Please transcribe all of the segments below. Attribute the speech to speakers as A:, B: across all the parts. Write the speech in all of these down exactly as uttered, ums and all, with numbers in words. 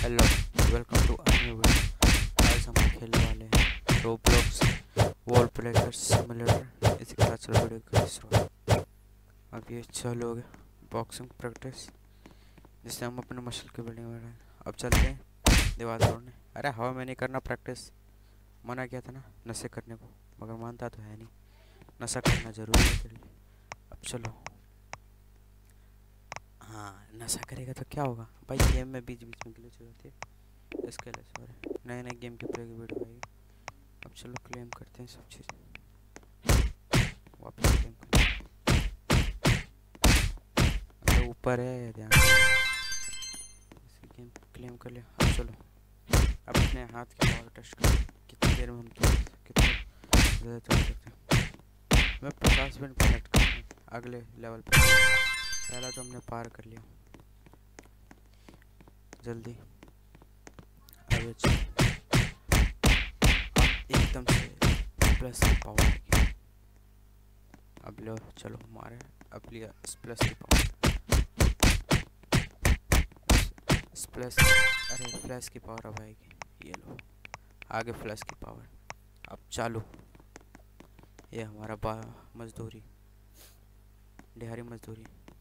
A: Hello, welcome to a new video. आज हम खेलने वाले हैं रोब्लॉक्स वॉल ब्रेकर सिमुलेटर। इसी के साथ चलो वीडियो का शुरू। अब ये चालू हो गया बॉक्सिंग प्रैक्टिस, जिससे हम अपने मसल की बिल्डिंग में रहें। अब चलते हैं दीवार तोड़ने। अरे हवा में नहीं करना प्रैक्टिस, मना किया था ना नशे करने को, मगर मानता तो है नहीं। नशा करना ज़रूरी है तेरे लिए। अब चलो। हाँ, नशा करेगा तो क्या होगा भाई, गेम में बीच बीच में ग्लिच हो जाती है, इसके लिए सॉरी। नए नए गेम की प्ले की वीडियो आएगी। अब चलो क्लेम करते हैं सब चीज़, वापस क्लेम करते हैं। अरे ऊपर है ध्यान, इसी गेम क्लेम कर लिया। अब चलो अपने हाथ की पावर टेस्ट करें, कितनी देर में हम तोड़ कितने ज़्यादा तोड़ सकते हैं। मैं पचास मिनट कनेक्ट करता हूँ अगले लेवल पर। पहला तो हमने पार कर लिया, जल्दी आगे चलो। एकदम से प्लस की पावर आएगी। अब लो चलो हमारे अब लिया प्लस की पावर, प्लस अरे फ्लैश की पावर अब आएगी। ये लो आगे फ्लैश की पावर। अब चालू, ये हमारा बा मजदूरी, दिहाड़ी मजदूरी,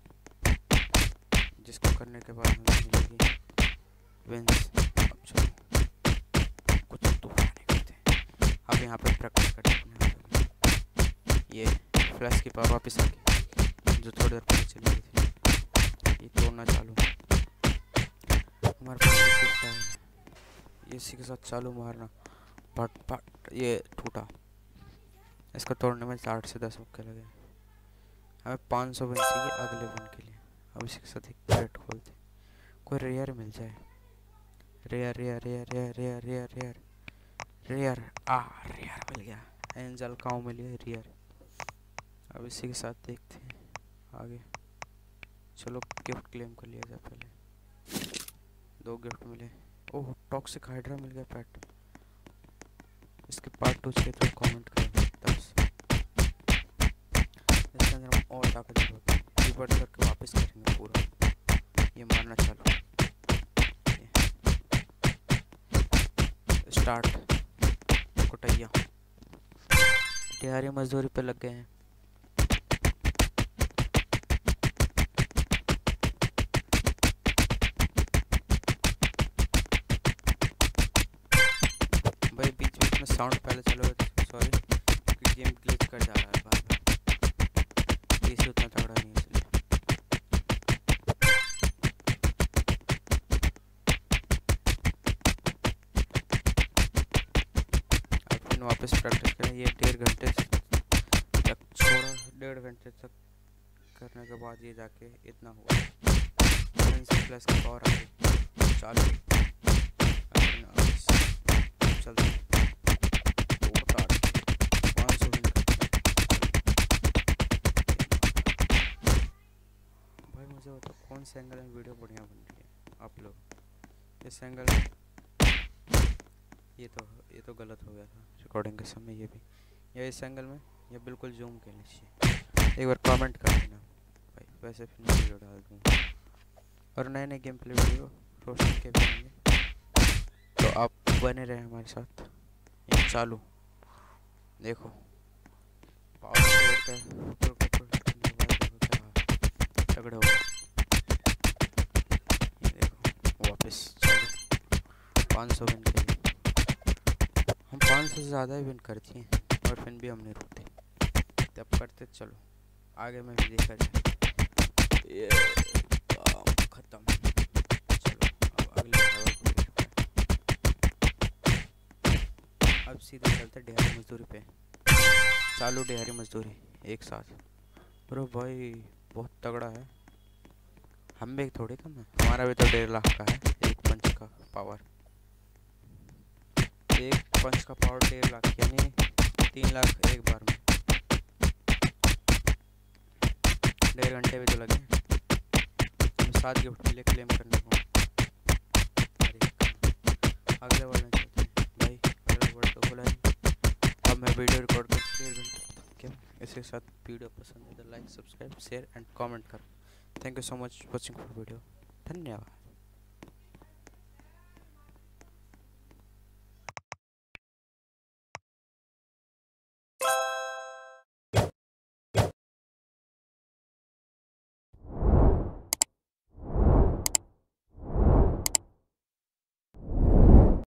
A: जिसको करने के बाद हमें मिलेगी विंस। अब चलो कुछ तो नहीं करते, अब यहाँ पे प्रैक्टिस करते हैं। ये फ्लैश की पावर वापस आ गई, जो थोड़ी देर पहले चली गई थी। ये तोड़ना चालू, हमारे पास ये टूटा है, ये इसी के साथ चालू मारना। पट पट ये टूटा, इसको तोड़ने में आठ से दस मौके लगे। हमें पाँच सौ विन चाहिए अगले विन के लिए। अब इसी के साथ एक क्रेट खोलते, कोई रेयर मिल जाए। Rare rare rare rare rare rare rare rare आ रेयर मिल गया, एंजल काउ मिल गया रेयर। अब इसी के साथ देखते हैं आगे। चलो गिफ्ट क्लेम कर लिया जाए पहले। दो गिफ्ट मिले। ओह टॉक्सिक हाइड्रा मिल गया पेट। इसके पार्ट टू चाहिए तो कमेंट करें। दस इसके अंदर हम और ताकत होती है, रिवर्ट करके वापस करेंगे पूरा। ये मारना चालू, स्टार्ट कुटैया। दिहाड़ी मजदूरी पे लग गए हैं। भाई बीच बीच में साउंड पहले चलो, सॉरी क्योंकि गेम ग्लिच कर जा रहा है बार बार, इसे उतना तगड़ा नहीं है इसलिए। अब फिर वापस प्रैक्टिस करें। ये डेढ़ घंटे तक छोड़ा, डेढ़ घंटे तक करने के बाद ये जाके इतना हुआ। प्लस की पावर आ गई, चालू चलते पाँच सौ मिनट। भाई मुझे बताओ कौन से एंगल में वीडियो बढ़िया बन रही है आप लोग। इस एंगल में ये तो ये तो गलत हो गया था रिकॉर्डिंग के समय। ये भी या इस एंगल में या बिल्कुल जूम के नीचे, एक बार कमेंट कर देना भाई, वैसे फिर मैं वीडियो डाल दूँगा। और नए नए गेम प्ले वीडियो रोशन के भी होंगे, तो आप बने रहे हमारे साथ। ये चालू देखो पावर तगड़े हो गए। ये देखो वापस चालू पाँच सौ विन के लिए। हम पाँच सौ से ज़्यादा ही विन करती हैं और फिर भी हम नहीं रुकते, तब करते। चलो आगे में भी देखा जाए। ये ख़त्म। चलो अब अगले लेवल अब सीधे चलते दिहाड़ी मजदूरी पे। चालू दिहाड़ी मजदूरी एक साथ। अरे भाई बहुत तगड़ा है, हम भी थोड़ी कम है, हमारा भी तो डेढ़ लाख का है। एक पंच का पावर, एक पंच का पावर डेढ़ लाख, यानी तीन लाख एक बार में। डेढ़ घंटे भी तो लगे। हमें सात गिफ्ट मिले क्लेम करने को। अगले वर्ड में चलते हैं भाई, अगले वर्ड तो खोला है। अब मैं वीडियो रिकॉर्ड कर डेढ़ घंटे क्या। इसके साथ वीडियो पसंद है तो like subscribe share and comment करो। Thank you so much watching for video. धन्यवाद।